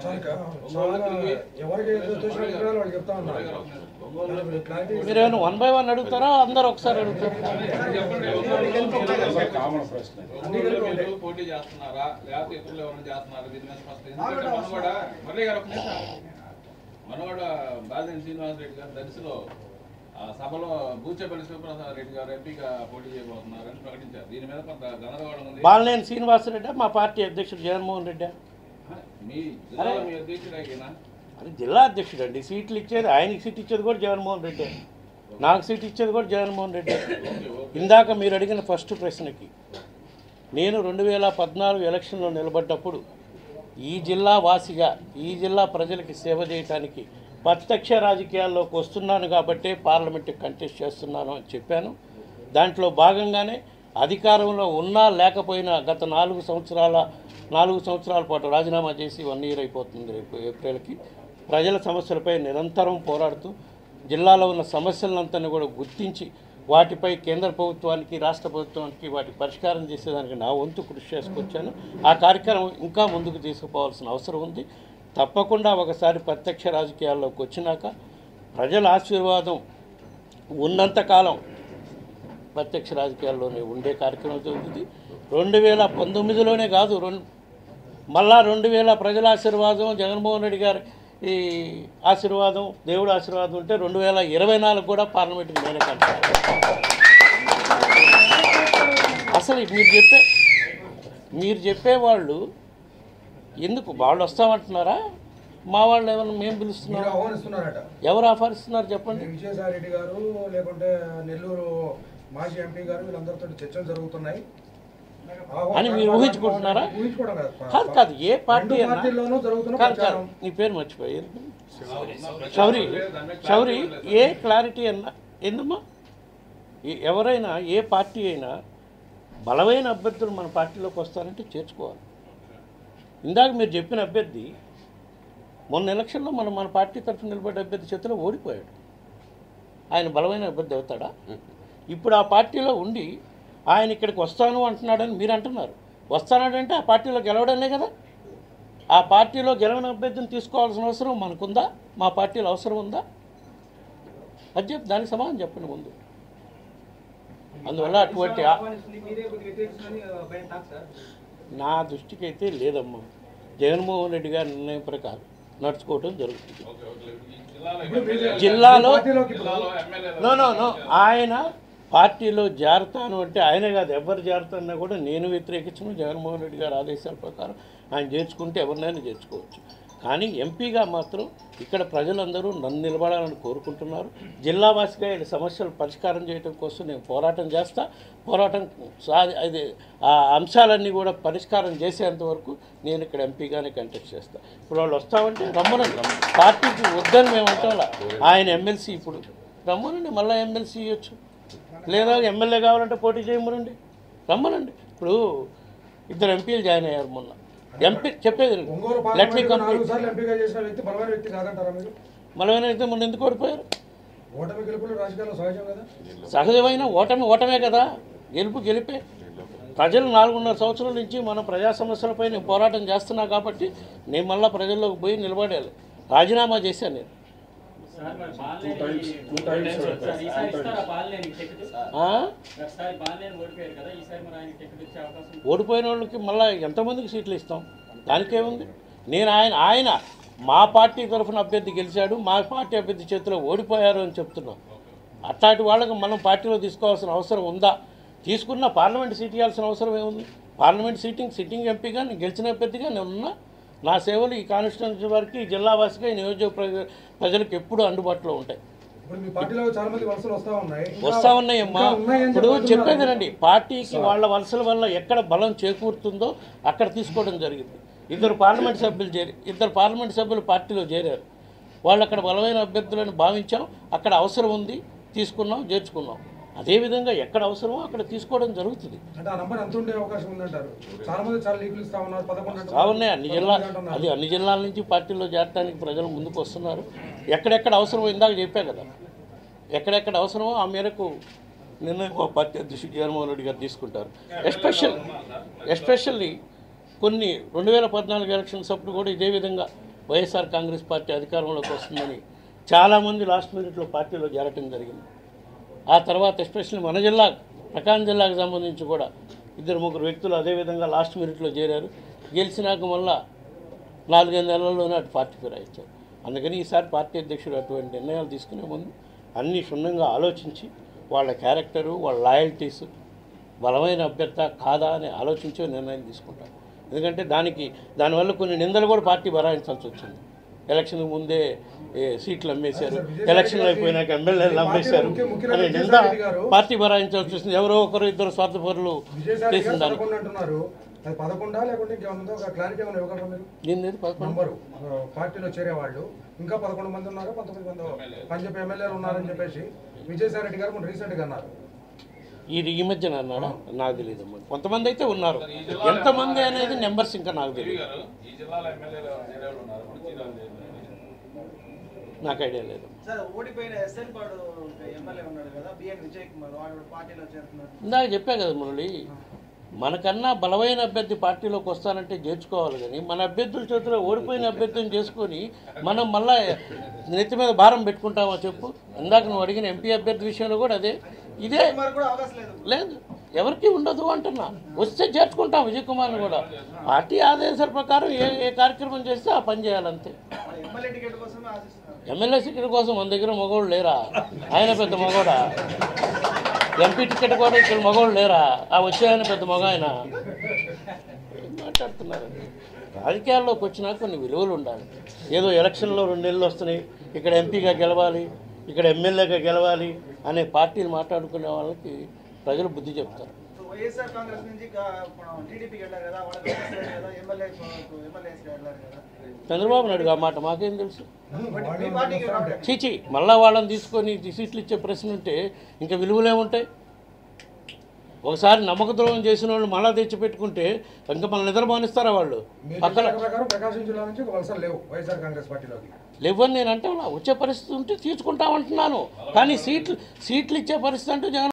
మీరేమైనా 1 by 1 అడుగుతారా అందరూ ఒకసారి అడుగుతారా? పోటీ చేస్తున్నారా లేకపోతే ఇతరులు ఎవరైనా చేస్తున్నారా? దీని మీద స్పష్టం. మనవాడ బాలినేని శ్రీనివాసరెడ్డి గారు దర్శిలో సభలో బూచేపల్లి శివప్రసాద్ రెడ్డి గారు ఎంపీగా పోటీ చేయబోతున్నారని ప్రకటించారు. దీని మీద కొంత గందరగోళం ఉంది. బాలినేని శ్రీనివాసరెడ్డి మా పార్టీ అధ్యక్షుడు జగన్మోహన్ రెడ్డి మీ జిల్లాలో మీ అధ్యక్షుడు అది జిల్లా అధ్యక్షుడు అండి. సీట్లు ఇచ్చేది ఆయనకి సీట్ ఇచ్చేది కూడా జగన్మోహన్ రెడ్డి, నాకు సీట్ ఇచ్చేది కూడా జగన్మోహన్ రెడ్డి. ఇందాక మీరు అడిగిన ఫస్ట్ ప్రశ్నకి నేను 2014 ఎలక్షన్లో నిలబడ్డప్పుడు ఈ జిల్లా వాసిగా ఈ జిల్లా ప్రజలకి సేవ చేయడానికి ప్రత్యక్ష రాజకీయాల్లోకి వస్తున్నాను కాబట్టే పార్లమెంట్కి కంటెస్ట్ చేస్తున్నాను అని చెప్పాను. దాంట్లో భాగంగానే అధికారంలో ఉన్నా లేకపోయినా గత 4 సంవత్సరాల పాటు రాజీనామా చేసి 1 year అయిపోతుంది రేపు ఏప్రిల్కి. ప్రజల సమస్యలపై నిరంతరం పోరాడుతూ జిల్లాలో ఉన్న సమస్యలంతా కూడా గుర్తించి వాటిపై కేంద్ర ప్రభుత్వానికి రాష్ట్ర ప్రభుత్వానికి వాటి పరిష్కారం చేసేదానికి నా వంతు కృషి చేసుకొచ్చాను. ఆ కార్యక్రమం ఇంకా ముందుకు తీసుకుపోవాల్సిన అవసరం ఉంది. తప్పకుండా ఒకసారి ప్రత్యక్ష రాజకీయాల్లోకి వచ్చినాక ప్రజల ఆశీర్వాదం ఉన్నంతకాలం ప్రత్యక్ష రాజకీయాల్లోనే ఉండే కార్యక్రమం జరుగుతుంది. 2019లోనే కాదు, మళ్ళా 2000 ప్రజల ఆశీర్వాదం జగన్మోహన్ రెడ్డి గారి ఈ ఆశీర్వాదం దేవుడు ఆశీర్వాదం ఉంటే 2024 కూడా పార్లమెంట్కి నేనే కంటాను. అసలు మీరు చెప్పేవాళ్ళు ఎందుకు వాళ్ళు వస్తామంటున్నారా? మా వాళ్ళు ఏమన్నా మేము పిలుస్తున్నారా? ఎవరు ఆహ్వానిస్తున్నారు చెప్పండి. విజయసాయిరెడ్డి గారు లేకుంటే నెల్లూరు మాజీ ఎంపీ గారు వీళ్ళందరితో చర్చలు జరుగుతున్నాయి అని మీరు ఊహించుకుంటున్నారా? కాదు ఏ పార్టీ కాదు. నీ పేరు మర్చిపోయారు. శౌరి ఏ క్లారిటీ అన్నా ఎందుమ్మా? ఎవరైనా ఏ పార్టీ అయినా బలమైన అభ్యర్థులు మన పార్టీలోకి వస్తారంటే చేర్చుకోవాలి. ఇందాక మీరు చెప్పిన అభ్యర్థి మొన్న ఎలక్షన్లో మన పార్టీ తరఫున నిలబడ్డ అభ్యర్థి చేతిలో ఓడిపోయాడు. ఆయన బలమైన అభ్యర్థి అవుతాడా? ఇప్పుడు ఆ పార్టీలో ఉండి ఆయన ఇక్కడికి వస్తాను అంటున్నాడని మీరు అంటున్నారు. వస్తానంటే ఆ పార్టీలో గెలవడనే కదా. ఆ పార్టీలో గెలవని అభ్యర్థిని తీసుకోవాల్సిన అవసరం మనకుందా? మా పార్టీలో అవసరం ఉందా? అది చెప్పి దానికి సమాధానం చెప్పండి ముందు. అందువల్ల అటువంటి నా దృష్టికి అయితే లేదమ్మా. జగన్మోహన్ రెడ్డి గారి నిర్ణయం ప్రకారం నడుచుకోవటం జరుగుతుంది. జిల్లాలో నో ఆయన పార్టీలో చేరతాను అంటే ఆయనే కాదు ఎవరు చేరుతానన్నా కూడా నేను వ్యతిరేకించను. జగన్మోహన్ రెడ్డి గారి ఆదేశాల ప్రకారం ఆయన చేర్చుకుంటే ఎవరినైనా చేర్చుకోవచ్చు. కానీ ఎంపీగా మాత్రం ఇక్కడ ప్రజలందరూ నన్ను నిలబడాలని కోరుకుంటున్నారు. జిల్లావాసిగా ఈ సమస్యలు పరిష్కారం చేయడం కోసం నేను పోరాటం చేస్తా. అది ఆ అంశాలన్నీ కూడా పరిష్కారం చేసేంత వరకు నేను ఇక్కడ ఎంపీగానే కంటెస్ట్ చేస్తాను. ఇప్పుడు వాళ్ళు వస్తామంటే రమ్మనండి. పార్టీకి వద్దని మేము అంటాం. ఆయన ఎమ్మెల్సీ ఇప్పుడు రమ్మనండి, మళ్ళీ ఎమ్మెల్సీ ఇవ్వచ్చు. లేదా ఎమ్మెల్యే కావాలంటే పోటీ చేయమనండి, రమ్మనండి. ఇప్పుడు 2 ఎంపీలు జాయిన్ అయ్యారు మొన్న. ఎంపీ చెప్పేది లెట్ మీ కంప్లీట్. బలమైన వ్యక్తి మొన్న ఎందుకు ఓడిపోయారు? సహజమైన ఓటమే కదా. గెలిపే. ప్రజలు 4.5 సంవత్సరాల నుంచి మన ప్రజా సమస్యలపై నేను పోరాటం చేస్తున్నా కాబట్టి నేను మళ్ళీ ప్రజల్లోకి పోయి నిలబడాలి. రాజీనామా చేశాను నేను. ఓడిపోయిన వాళ్ళకి మళ్ళీ ఎంతమందికి సీట్లు ఇస్తాం? దానికేముంది? నేను ఆయన మా పార్టీ తరఫున అభ్యర్థి గెలిచాడు, మా పార్టీ అభ్యర్థి చేతిలో ఓడిపోయారు అని చెప్తున్నాం. అట్లాంటి వాళ్ళకి మనం పార్టీలో తీసుకోవాల్సిన అవసరం ఉందా? తీసుకున్న పార్లమెంట్ సీట్ ఇవ్వాల్సిన అవసరం ఏముంది? పార్లమెంట్ సిట్టింగ్ ఎంపీగా నేను గెలిచిన అభ్యర్థిగా నేను ఉన్నా. నా సేవలు ఈ కాన్స్టిట్యున్సీ వారికి జిల్లావాసిగా ఈ నియోజక ప్రజలకు ఎప్పుడూ అందుబాటులో ఉంటాయి. వస్తూ ఉన్నాయమ్మా. ఇప్పుడు చెప్పేదేనండి, పార్టీకి వాళ్ళ వలసల వల్ల ఎక్కడ బలం చేకూరుతుందో అక్కడ తీసుకోవడం జరిగింది. 2 పార్లమెంట్ సభ్యులు పార్టీలో చేరారు. వాళ్ళు అక్కడ బలమైన అభ్యర్థులను భావించాం. అక్కడ అవసరం ఉంది, తీసుకున్నాం, చేర్చుకున్నాం. అదేవిధంగా ఎక్కడ అవసరమో అక్కడ తీసుకోవడం జరుగుతుంది. కావున్నాయి అన్ని జిల్లాల నుంచి పార్టీలో చేరడానికి ప్రజలు ముందుకు వస్తున్నారు. ఎక్కడెక్కడ అవసరమో ఇందాక చెప్పా కదా, ఎక్కడెక్కడ అవసరమో ఆ మేరకు నిర్ణయం పార్టీ అధ్యక్షుడు జగన్మోహన్ రెడ్డి గారు తీసుకుంటారు. ఎస్పెషల్లీ కొన్ని 2014 ఎలక్షన్స్ అప్పుడు కూడా ఇదే విధంగా వైఎస్ఆర్ కాంగ్రెస్ పార్టీ అధికారంలోకి వస్తుందని చాలామంది లాస్ట్ మినిట్లో పార్టీలో చేరటం జరిగింది. ఆ తర్వాత ఎస్పెషల్లీ మన జిల్లా ప్రకాశం జిల్లాకు సంబంధించి కూడా 2-3 వ్యక్తులు అదేవిధంగా లాస్ట్ మినిట్లో చేరారు. గెలిచినాక మళ్ళా 4-5 నెలల్లోనే అటు పార్టీ ఫిరాయించారు. అందుకని ఈసారి పార్టీ అధ్యక్షుడు అటువంటి నిర్ణయాలు తీసుకునే ముందు అన్నీ క్షుణ్ణంగా ఆలోచించి వాళ్ళ క్యారెక్టరు, వాళ్ళ లాయల్టీస్ బలమైన అభ్యర్థ కాదా అని ఆలోచించే నిర్ణయం తీసుకుంటారు. ఎందుకంటే దానివల్ల కొన్ని నిందలు కూడా పార్టీ భరాయించాల్సి వచ్చింది. ఎలక్షన్కి ముందే సీట్లు అమ్మేశారు, ఎలక్షన్లు అయిపోయినాక ఎమ్మెల్యేలు అమ్మేశారు అనే నింద పార్టీ భరాయించాల్సి వచ్చింది. ఎవరో ఒకరు 2 స్వార్థపరులు చేసిన దానికి. అది 11 లేకుంటే ఇంకేముందో ఒక క్లారిటీ ఏమైనా ఇవ్వగలరా మీరు? దీని నంబరు పార్టీలో చేరేవాళ్ళు ఇంకా 11 మంది ఉన్నారు, 19 మంది పంజాబ్ ఎమ్మెల్యేలు ఉన్నారని చెప్పేసి విజయసాయి రెడ్డి గారు కొన్ని రీసెంట్గా అన్నారు. ఈ మధ్యన అన్నాడా? నాకు తెలియదు. కొంతమంది అయితే ఉన్నారు, ఎంతమంది అనేది నెంబర్స్ ఇంకా నాకు తెలియదు, నాకు ఐడియా లేదు. ఇందాక చెప్పా కదా మురళి, మనకన్నా బలమైన అభ్యర్థి పార్టీలోకి వస్తానంటే చేర్చుకోవాలి. కానీ మన అభ్యర్థుల చేతిలో ఓడిపోయిన అభ్యర్థిని చేసుకొని మనం మళ్ళా నెత్తి మీద భారం పెట్టుకుంటామో చెప్పు. ఇందాక నువ్వు అడిగిన ఎంపీ అభ్యర్థి విషయంలో కూడా అదే, ఇదే లేదు, ఎవరికి ఉండదు అంటున్నా. వస్తే చేర్చుకుంటాం విజయ్ కుమార్ని కూడా. పార్టీ ఆదేశాల ప్రకారం ఏ కార్యక్రమం చేస్తే ఆ పని చేయాలంతే. ఎమ్మెల్యే టికెట్ కోసం మన దగ్గర మగవాళ్ళు లేరా? ఆయన పెద్ద మగవాడా? ఎంపీ టికెట్ కూడా ఇక్కడ మగవాళ్ళు లేరా? ఆ వచ్చేయన పెద్ద మగ ఆయన మాట్లాడుతున్నారండి. రాజకీయాల్లోకి వచ్చినా కొన్ని విలువలు ఉండాలి. ఏదో ఎలక్షన్లో 2 నెలలు వస్తున్నాయి, ఇక్కడ ఎంపీగా గెలవాలి, ఇక్కడ ఎమ్మెల్యేగా గెలవాలి అనే పార్టీలు మాట్లాడుకునే వాళ్ళకి ప్రజలు బుద్ధి చెప్తారు. చంద్రబాబు నాయుడు ఆ మాట మాకేం తెలుసు? చీచి మళ్ళా వాళ్ళని తీసుకొని సీట్లు ఇచ్చే ప్రశ్న ఉంటే ఇంకా విలువలేముంటాయి? ఒకసారి నమ్మక ద్రోహం చేసిన వాళ్ళు మళ్ళా తెచ్చిపెట్టుకుంటే ఇంకా మన నిద్రమానిస్తారా వాళ్ళు? పక్కన లేవని నేను అంటే వచ్చే పరిస్థితి ఉంటే తీసుకుంటామంటున్నాను. కానీ సీట్లు ఇచ్చే పరిస్థితి అంటూ జగన్